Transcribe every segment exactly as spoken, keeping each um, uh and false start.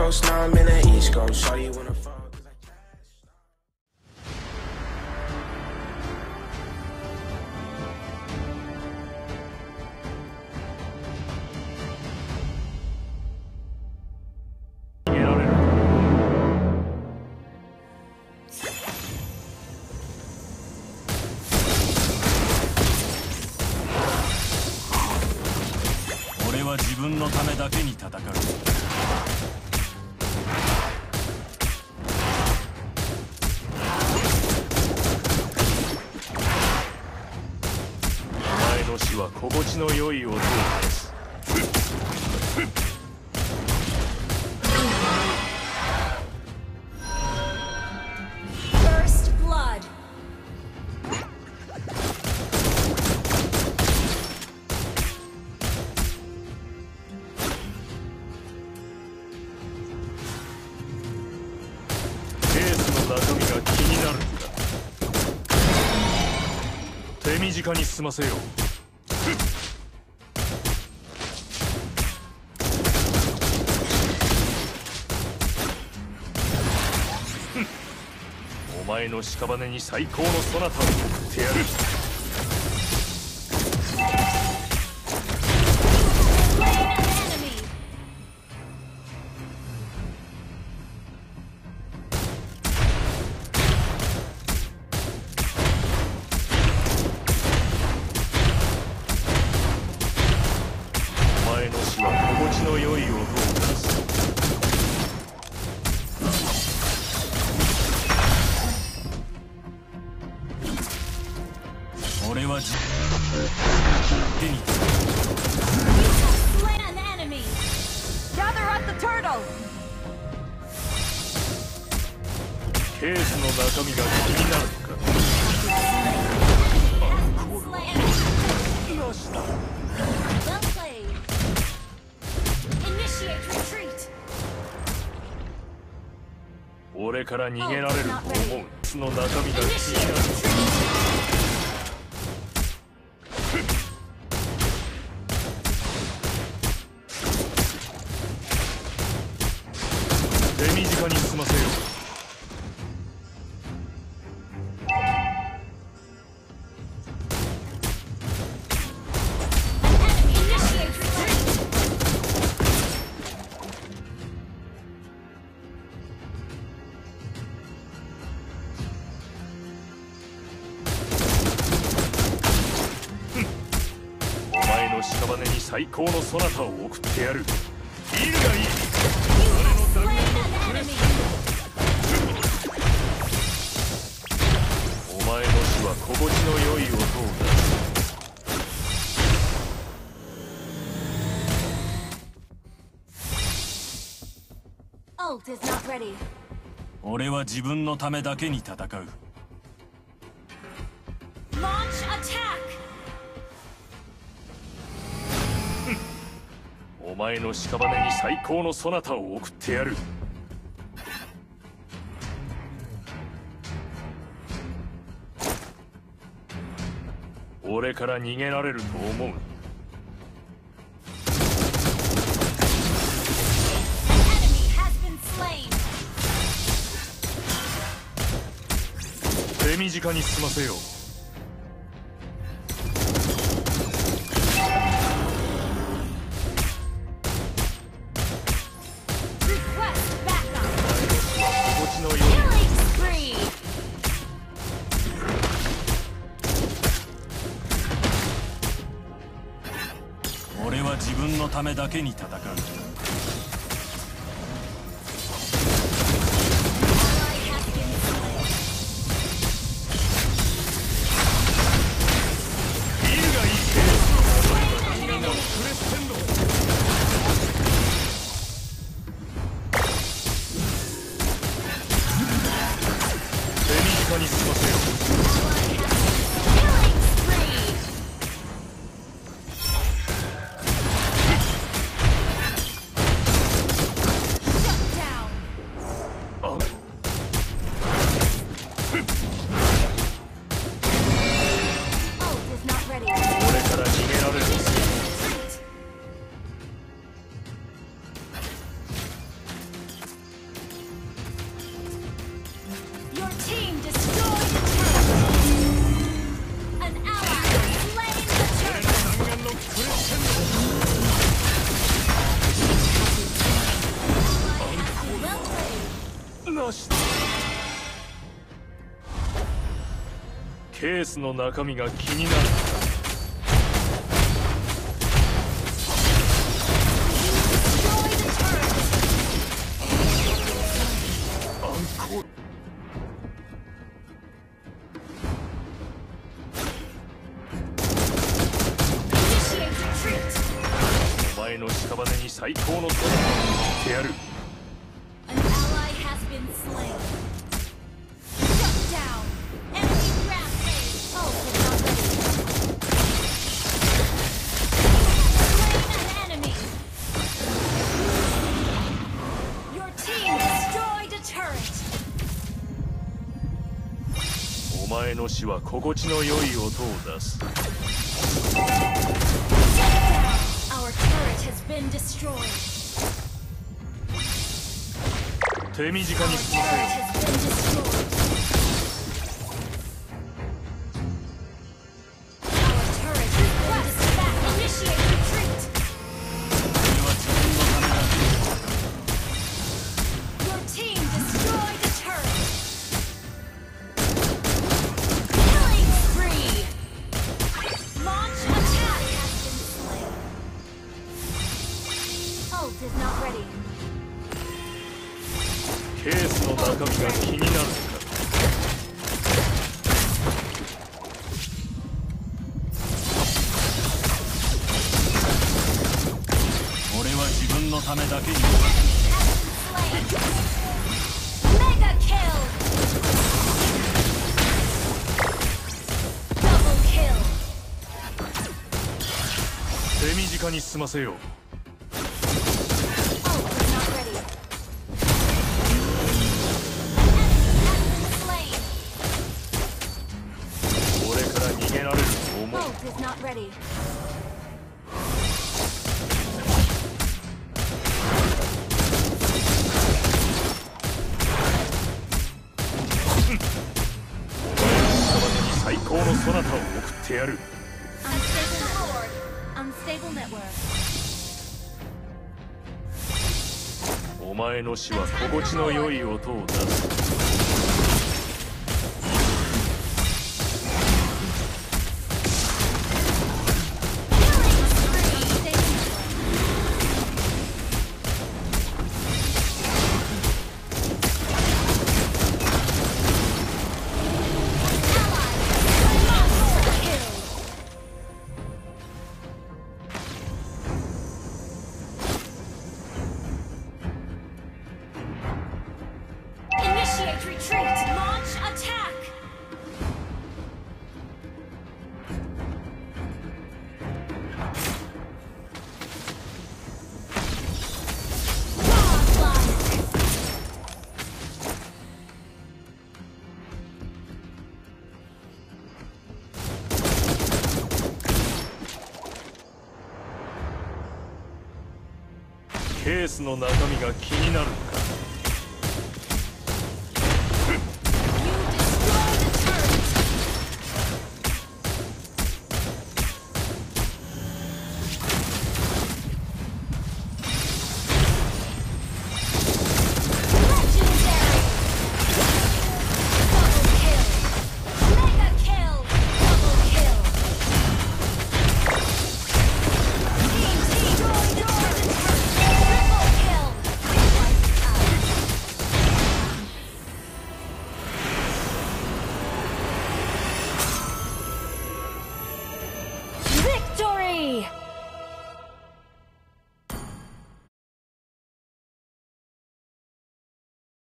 Coast, now I'm in the East Coast. Saw you wanna fall. 俺は自分のためだけに戦う。お前の死は心地の良い音を出す。中身が気になるんだ。手短に済ませよう。お前の屍に最高のそなたを送ってやる。お前の死は心地の良い音を出す。俺は自手にケースの中身が気になるか。よしだ。俺から逃げられると思う。その中身が気になる。手短に済ませよう。お前の屍に最高のそなたを送ってやる。いるがいい。俺の残念のクレッシェンド。お前の死は心地の良い音を出す。俺は自分のためだけに戦う。お前の屍に最高のそなたを送ってやる。俺から逃げられると思う。手短に済ませよう。俺は自分のためだけに戦う。に済ませよう。 ケースの中身が気になる。お前の屍に最高の空を送ってやる。お前の死は心地の良い音を出す。手短に進ませよ。ケースの中身が気になるのか。俺は自分のためだけに。手短に済ませよう。逃げられると思う。最高のそなたを送ってやる。お前の死は心地の良い音を出す。ケースの中身が気になるのか。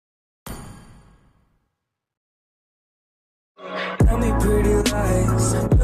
Tell me pretty lies.